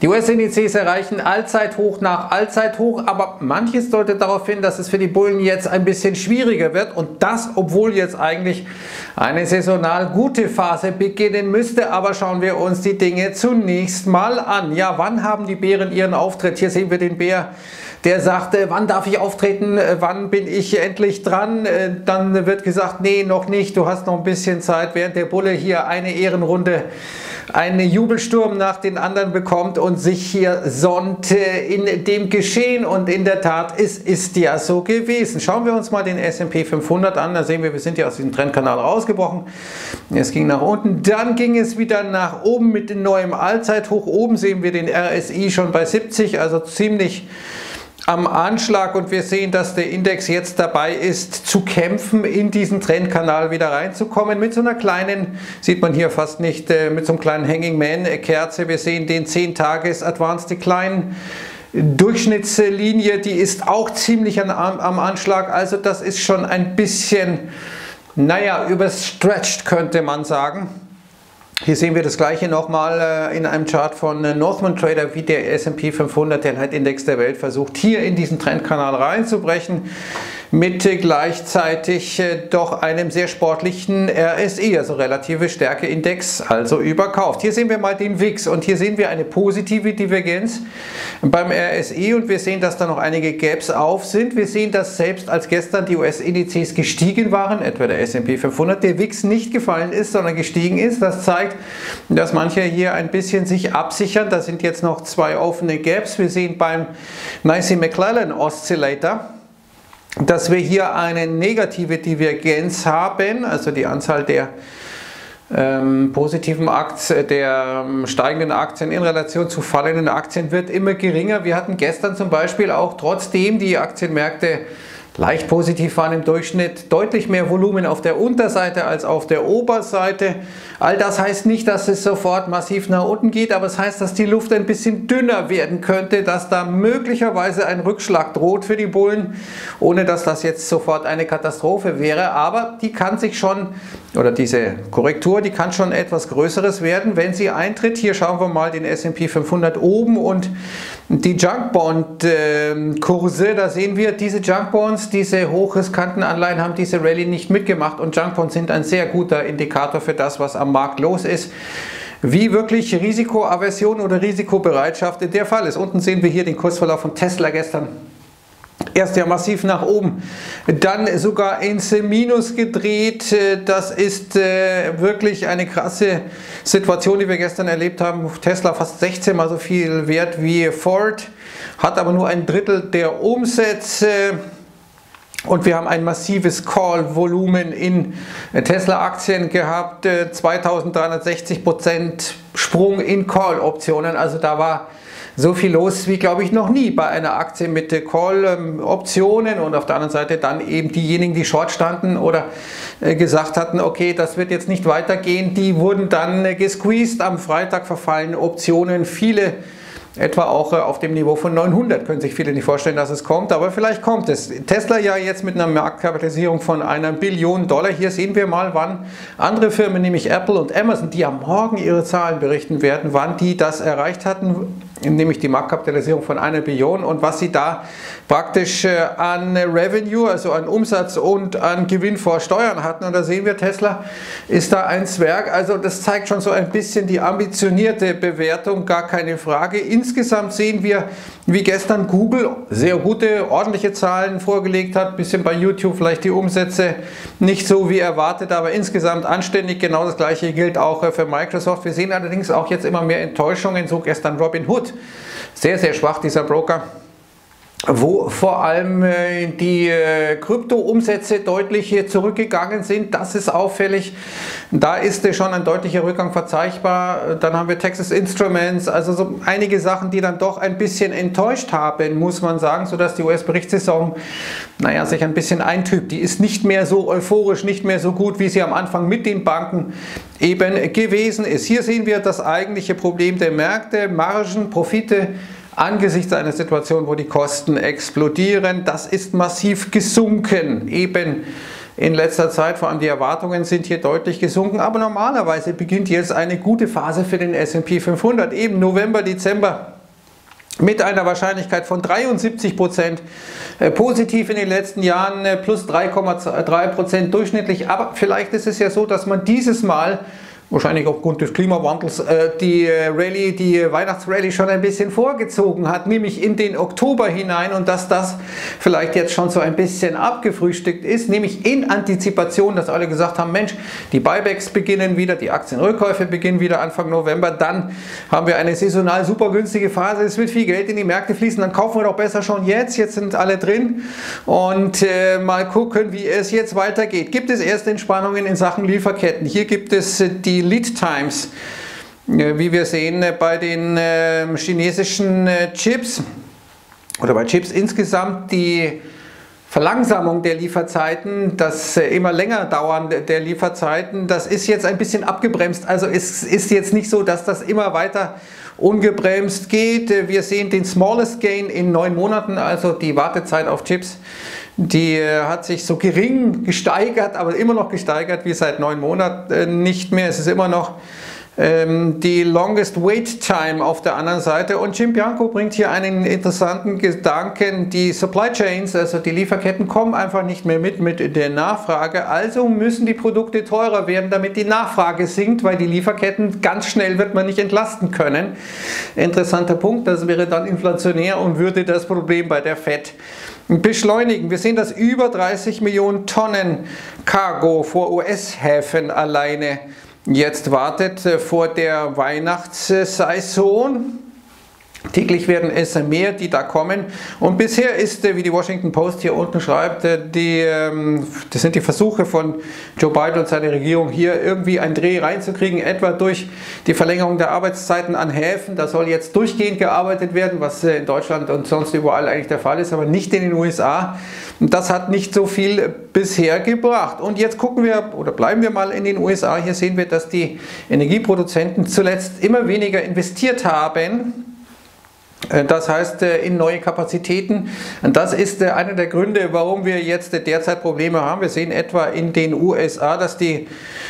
Die US-Indizes erreichen Allzeithoch nach Allzeithoch, aber manches deutet darauf hin, dass es für die Bullen jetzt ein bisschen schwieriger wird und das, obwohl jetzt eigentlich eine saisonal gute Phase beginnen müsste. Aber schauen wir uns die Dinge zunächst mal an. Ja, wann haben die Bären ihren Auftritt? Hier sehen wir den Bär, der sagte, wann darf ich auftreten, wann bin ich endlich dran? Dann wird gesagt, nee, noch nicht, du hast noch ein bisschen Zeit, während der Bulle hier eine Ehrenrunde, einen Jubelsturm nach den anderen bekommt und sich hier sonnt in dem Geschehen. Und in der Tat, es ist ja so gewesen. Schauen wir uns mal den S&P 500 an, da sehen wir sind ja aus diesem Trendkanal rausgebrochen. Es ging nach unten, dann ging es wieder nach oben mit dem neuen Allzeithoch. Oben sehen wir den RSI schon bei 70, also ziemlich am Anschlag, und wir sehen, dass der Index jetzt dabei ist, zu kämpfen, in diesen Trendkanal wieder reinzukommen, mit so einer kleinen, sieht man hier fast nicht, mit so einem kleinen Hanging Man Kerze. Wir sehen den 10-Tages Advanced Decline Durchschnittslinie, die ist auch ziemlich am Anschlag, also das ist schon ein bisschen, naja, überstretched, könnte man sagen. Hier sehen wir das gleiche nochmal in einem Chart von Northman Trader, wie der S&P 500, der Leitindex der Welt, versucht, hier in diesen Trendkanal reinzubrechen, mit gleichzeitig doch einem sehr sportlichen RSI, also relative Stärkeindex, also überkauft. Hier sehen wir mal den VIX und hier sehen wir eine positive Divergenz beim RSI und wir sehen, dass da noch einige Gaps auf sind. Wir sehen, dass selbst als gestern die US-Indizes gestiegen waren, etwa der S&P 500, der VIX nicht gefallen ist, sondern gestiegen ist. Das zeigt, dass manche hier ein bisschen sich absichern. Da sind jetzt noch zwei offene Gaps. Wir sehen beim Massey-McClellan Oscillator, dass wir hier eine negative Divergenz haben, also die Anzahl der positiven Aktien, der steigenden Aktien in Relation zu fallenden Aktien wird immer geringer. Wir hatten gestern zum Beispiel auch, trotzdem die Aktienmärkte leicht positiv waren im Durchschnitt, deutlich mehr Volumen auf der Unterseite als auf der Oberseite. All das heißt nicht, dass es sofort massiv nach unten geht, aber es heißt, dass die Luft ein bisschen dünner werden könnte, dass da möglicherweise ein Rückschlag droht für die Bullen, ohne dass das jetzt sofort eine Katastrophe wäre. Aber die kann sich schon, oder diese Korrektur, die kann schon etwas Größeres werden, wenn sie eintritt. Hier schauen wir mal den S&P 500 oben und die Junk-Bond-Kurse. Da sehen wir, diese Junk-Bonds, diese hochriskanten Anleihen haben diese Rallye nicht mitgemacht und Junk-Bonds sind ein sehr guter Indikator für das, was am Markt los ist, wie wirklich Risikoaversion oder Risikobereitschaft in der Fall ist. Unten sehen wir hier den Kursverlauf von Tesla gestern. Erst ja massiv nach oben, dann sogar ins Minus gedreht. Das ist wirklich eine krasse Situation, die wir gestern erlebt haben. Tesla fast 16 mal so viel wert wie Ford, hat aber nur ein Drittel der Umsätze. Und wir haben ein massives Call-Volumen in Tesla-Aktien gehabt, 2360% Sprung in Call-Optionen. Also da war so viel los wie, glaube ich, noch nie bei einer Aktie mit Call-Optionen, und auf der anderen Seite dann eben diejenigen, die short standen oder gesagt hatten, okay, das wird jetzt nicht weitergehen, die wurden dann gesqueezed. Am Freitag verfallen Optionen, viele etwa auch auf dem Niveau von 900, können sich viele nicht vorstellen, dass es kommt, aber vielleicht kommt es. Tesla ja jetzt mit einer Marktkapitalisierung von $1 Billion. Hier sehen wir mal, wann andere Firmen, nämlich Apple und Amazon, die am Morgen ihre Zahlen berichten werden, wann die das erreicht hatten, nämlich die Marktkapitalisierung von 1 Billion, und was sie da praktisch an Revenue, also an Umsatz und an Gewinn vor Steuern hatten. Und da sehen wir, Tesla ist da ein Zwerg. Also das zeigt schon so ein bisschen die ambitionierte Bewertung, gar keine Frage. Insgesamt sehen wir, wie gestern Google sehr gute, ordentliche Zahlen vorgelegt hat, bisschen bei YouTube vielleicht die Umsätze nicht so wie erwartet, aber insgesamt anständig. Genau das gleiche gilt auch für Microsoft. Wir sehen allerdings auch jetzt immer mehr Enttäuschungen, so gestern Robinhood. Sehr, sehr schwach, dieser Broker, wo vor allem die Krypto-Umsätze deutlich zurückgegangen sind. Das ist auffällig. Da ist schon ein deutlicher Rückgang verzeichnbar. Dann haben wir Texas Instruments, also so einige Sachen, die dann doch ein bisschen enttäuscht haben, muss man sagen, sodass die US-Berichtssaison, naja, sich ein bisschen eintrübt. Die ist nicht mehr so euphorisch, nicht mehr so gut, wie sie am Anfang mit den Banken eben gewesen ist. Hier sehen wir das eigentliche Problem der Märkte, Margen, Profite, angesichts einer Situation, wo die Kosten explodieren. Das ist massiv gesunken, eben in letzter Zeit, vor allem die Erwartungen sind hier deutlich gesunken, aber normalerweise beginnt jetzt eine gute Phase für den S&P 500, eben November, Dezember. mit einer Wahrscheinlichkeit von 73% positiv in den letzten Jahren, plus 3,3% durchschnittlich. Aber vielleicht ist es ja so, dass man dieses Mal, wahrscheinlich aufgrund des Klimawandels, die Weihnachtsrallye schon ein bisschen vorgezogen hat, nämlich in den Oktober hinein, und dass das vielleicht jetzt schon so ein bisschen abgefrühstückt ist, nämlich in Antizipation, dass alle gesagt haben, Mensch, die Buybacks beginnen wieder, die Aktienrückkäufe beginnen wieder Anfang November, dann haben wir eine saisonal super günstige Phase, es wird viel Geld in die Märkte fließen, dann kaufen wir doch besser schon jetzt sind alle drin und mal gucken, wie es jetzt weitergeht. Gibt es erste Entspannungen in Sachen Lieferketten? Hier gibt es die Lead Times, wie wir sehen bei den chinesischen Chips oder bei Chips insgesamt, die Verlangsamung der Lieferzeiten, das immer länger dauern der Lieferzeiten, das ist jetzt ein bisschen abgebremst. Also es ist jetzt nicht so, dass das immer weiter ungebremst geht. Wir sehen den Smallest Gain in 9 Monaten, also die Wartezeit auf Chips, die hat sich so gering gesteigert, aber immer noch gesteigert wie seit 9 Monaten nicht mehr. Es ist immer noch die Longest Wait Time auf der anderen Seite. Und Jim Bianco bringt hier einen interessanten Gedanken. Die Supply Chains, also die Lieferketten, kommen einfach nicht mehr mit der Nachfrage. Also müssen die Produkte teurer werden, damit die Nachfrage sinkt, weil die Lieferketten ganz schnell wird man nicht entlasten können. Interessanter Punkt, das wäre dann inflationär und würde das Problem bei der Fed beschleunigen. Wir sehen, dass über 30 Millionen Tonnen Cargo vor US-Häfen alleine jetzt wartet vor der Weihnachtssaison. Täglich werden es mehr, die da kommen. Und bisher ist, wie die Washington Post hier unten schreibt, das sind die Versuche von Joe Biden und seiner Regierung, hier irgendwie einen Dreh reinzukriegen, etwa durch die Verlängerung der Arbeitszeiten an Häfen. Da soll jetzt durchgehend gearbeitet werden, was in Deutschland und sonst überall eigentlich der Fall ist, aber nicht in den USA. Und das hat nicht so viel bisher gebracht. Und jetzt gucken wir oder bleiben wir mal in den USA. Hier sehen wir, dass die Energieproduzenten zuletzt immer weniger investiert haben. Das heißt, in neue Kapazitäten. Und das ist einer der Gründe, warum wir jetzt derzeit Probleme haben. Wir sehen etwa in den USA, dass die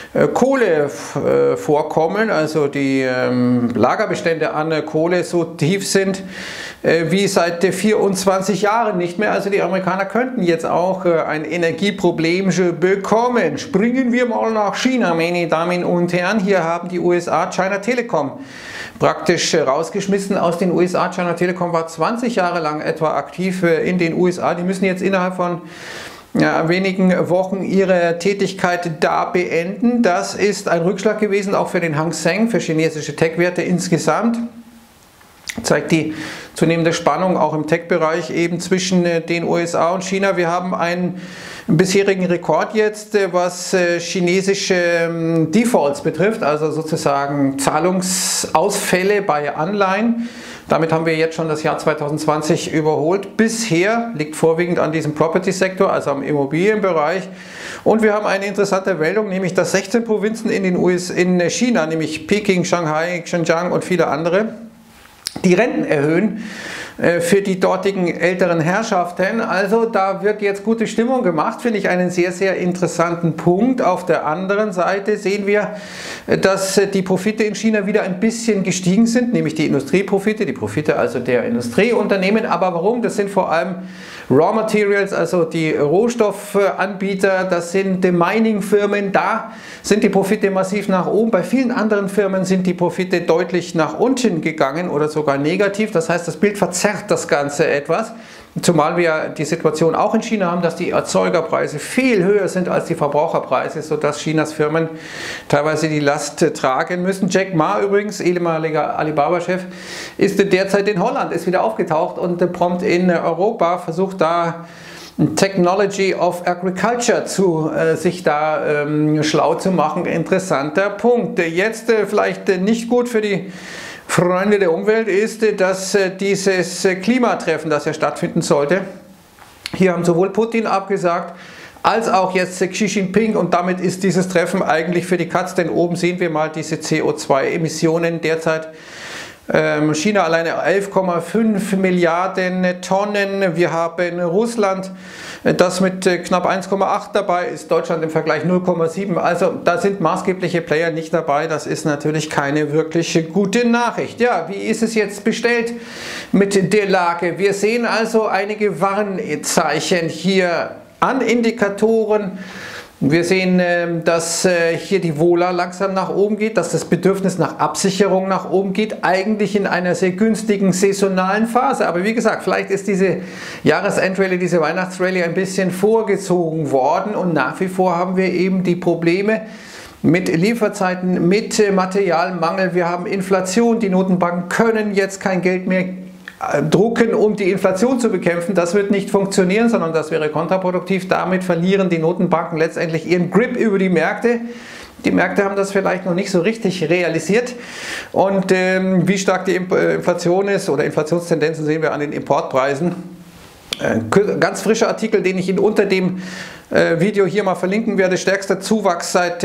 Kohlevorkommen, also die Lagerbestände an Kohle so tief sind wie seit 24 Jahren nicht mehr. Also die Amerikaner könnten jetzt auch ein Energieproblem bekommen. Springen wir mal nach China, meine Damen und Herren. Hier haben die USA China Telecom praktisch rausgeschmissen aus den USA. China Telecom war 20 Jahre lang etwa aktiv in den USA. Die müssen jetzt innerhalb von wenigen Wochen ihre Tätigkeit da beenden. Das ist ein Rückschlag gewesen, auch für den Hang Seng, für chinesische Tech-Werte insgesamt. Zeigt die zunehmende Spannung auch im Tech-Bereich eben zwischen den USA und China. Wir haben einen bisherigen Rekord jetzt, was chinesische Defaults betrifft, also sozusagen Zahlungsausfälle bei Anleihen. Damit haben wir jetzt schon das Jahr 2020 überholt. Bisher liegt vorwiegend an diesem Property-Sektor, also am Immobilienbereich. Und wir haben eine interessante Meldung, nämlich dass 16 Provinzen in China, nämlich Peking, Shanghai, Xinjiang und viele andere, die Renten erhöhen für die dortigen älteren Herrschaften. Also da wird jetzt gute Stimmung gemacht, finde ich einen sehr, sehr interessanten Punkt. Auf der anderen Seite sehen wir, dass die Profite in China wieder ein bisschen gestiegen sind, nämlich die Industrieprofite, die Profite also der Industrieunternehmen. Aber warum? Das sind vor allem Raw Materials, also die Rohstoffanbieter, das sind die Mining-Firmen, da sind die Profite massiv nach oben. Bei vielen anderen Firmen sind die Profite deutlich nach unten gegangen oder sogar negativ. Das heißt, das Bild verzerrt das Ganze etwas. Zumal wir die Situation auch in China haben, dass die Erzeugerpreise viel höher sind als die Verbraucherpreise, sodass Chinas Firmen teilweise die Last tragen müssen. Jack Ma übrigens, ehemaliger Alibaba-Chef, ist derzeit in Holland, ist wieder aufgetaucht und prompt in Europa, versucht da Technology of Agriculture sich da schlau zu machen. Interessanter Punkt. Jetzt vielleicht nicht gut für die Freunde der Umwelt ist, dass dieses Klimatreffen, das ja stattfinden sollte, hier haben sowohl Putin abgesagt, als auch jetzt Xi Jinping, und damit ist dieses Treffen eigentlich für die Katz, denn oben sehen wir mal diese CO2-Emissionen derzeit. China alleine 11,5 Milliarden Tonnen, wir haben Russland das mit knapp 1,8 dabei ist, Deutschland im Vergleich 0,7. Also da sind maßgebliche Player nicht dabei. Das ist natürlich keine wirklich gute Nachricht. Ja, wie ist es jetzt bestellt mit der Lage? Wir sehen also einige Warnzeichen hier an Indikatoren. Wir sehen, dass hier die Vola langsam nach oben geht, dass das Bedürfnis nach Absicherung nach oben geht, eigentlich in einer sehr günstigen saisonalen Phase. Aber wie gesagt, vielleicht ist diese Jahresendrallye, diese Weihnachtsrallye ein bisschen vorgezogen worden und nach wie vor haben wir eben die Probleme mit Lieferzeiten, mit Materialmangel. Wir haben Inflation, die Notenbanken können jetzt kein Geld mehr drucken, um die Inflation zu bekämpfen. Das wird nicht funktionieren, sondern das wäre kontraproduktiv. Damit verlieren die Notenbanken letztendlich ihren Grip über die Märkte. Die Märkte haben das vielleicht noch nicht so richtig realisiert. Und wie stark die Inflation ist oder Inflationstendenzen sehen wir an den Importpreisen. Ganz frischer Artikel, den ich Ihnen unter dem Video hier mal verlinken werde. Stärkster Zuwachs seit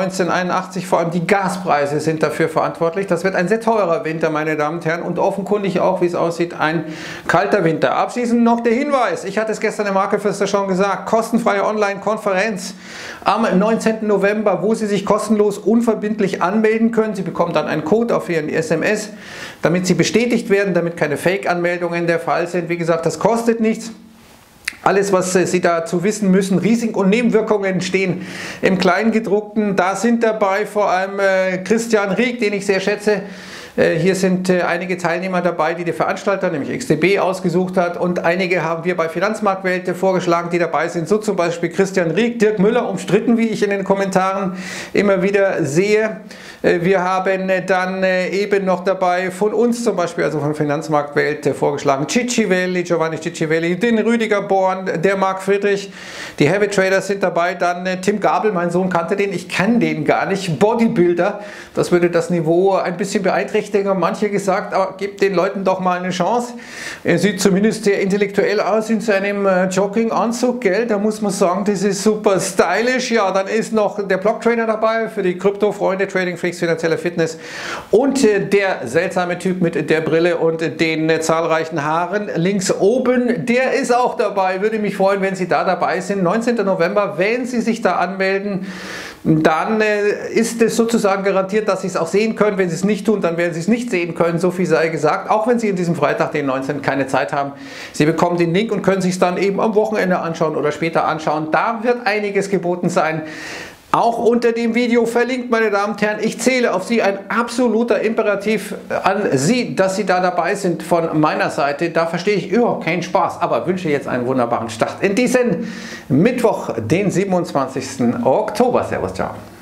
1981, vor allem die Gaspreise sind dafür verantwortlich. Das wird ein sehr teurer Winter, meine Damen und Herren, und offenkundig auch, wie es aussieht, ein kalter Winter. Abschließend noch der Hinweis, ich hatte es gestern im Marketflüster schon gesagt, kostenfreie Online-Konferenz am 19. November, wo Sie sich kostenlos unverbindlich anmelden können. Sie bekommen dann einen Code auf Ihren SMS, damit Sie bestätigt werden, damit keine Fake-Anmeldungen der Fall sind. Wie gesagt, das kostet nichts. Alles, was Sie dazu wissen müssen, Risiken und Nebenwirkungen stehen im Kleingedruckten. Da sind dabei vor allem Christian Rieck, den ich sehr schätze. Hier sind einige Teilnehmer dabei, die der Veranstalter, nämlich XTB, ausgesucht hat, und einige haben wir bei Finanzmarktwelt vorgeschlagen, die dabei sind, so zum Beispiel Christian Rieck, Dirk Müller, umstritten, wie ich in den Kommentaren immer wieder sehe. Wir haben dann eben noch dabei von uns zum Beispiel, also von Finanzmarktwelt, vorgeschlagen Ciccivelli, Giovanni Ciccivelli, den Rüdiger Born, der Marc Friedrich, die Heavy Traders sind dabei, dann Tim Gabel, mein Sohn kannte den, ich kenne den gar nicht, Bodybuilder, das würde das Niveau ein bisschen beeinträchtigen. Haben manche gesagt, aber gebt den Leuten doch mal eine Chance. Er sieht zumindest sehr intellektuell aus in seinem Jogginganzug, gell? Da muss man sagen, das ist super stylisch. Ja, dann ist noch der Blocktrainer dabei für die Krypto-Freunde, Trading Freaks, finanzielle Fitness, und der seltsame Typ mit der Brille und den zahlreichen Haaren links oben, der ist auch dabei. Würde mich freuen, wenn Sie da dabei sind. 19. November, wenn Sie sich da anmelden, dann ist es sozusagen garantiert, dass Sie es auch sehen können. Wenn Sie es nicht tun, dann werden Sie es nicht sehen können, so viel sei gesagt. Auch wenn Sie an diesem Freitag, den 19. keine Zeit haben. Sie bekommen den Link und können sich es dann eben am Wochenende anschauen oder später anschauen. Da wird einiges geboten sein. Auch unter dem Video verlinkt, meine Damen und Herren. Ich zähle auf Sie, ein absoluter Imperativ an Sie, dass Sie da dabei sind von meiner Seite. Da verstehe ich überhaupt keinen Spaß, aber wünsche jetzt einen wunderbaren Start in diesen Mittwoch, den 27. Oktober. Servus, ciao.